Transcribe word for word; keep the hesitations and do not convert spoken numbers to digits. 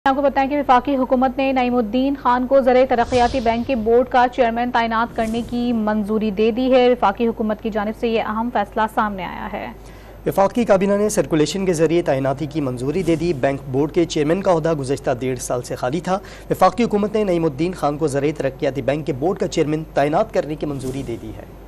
आपको बताएं कि वफाकी हुकूमत ने नईमुद्दीन खान को ज़र तरक्याती बैंक के बोर्ड का चेयरमैन तैनात करने की मंजूरी दे दी है। वफाकी हुकूमत की जानिब से यह अहम फैसला सामने आया है। वफाकी काबीना ने सर्कुलेशन के जरिए तैनाती की मंजूरी दे दी। बैंक बोर्ड के चेयरमैन का ओहदा गुज़श्ता डेढ़ साल से खाली था। वफाकी हुकूमत ने नईमुद्दीन खान को ज़र तरक्याती बैंक के बोर्ड का चेयरमैन तैनात करने की मंजूरी दे दी है।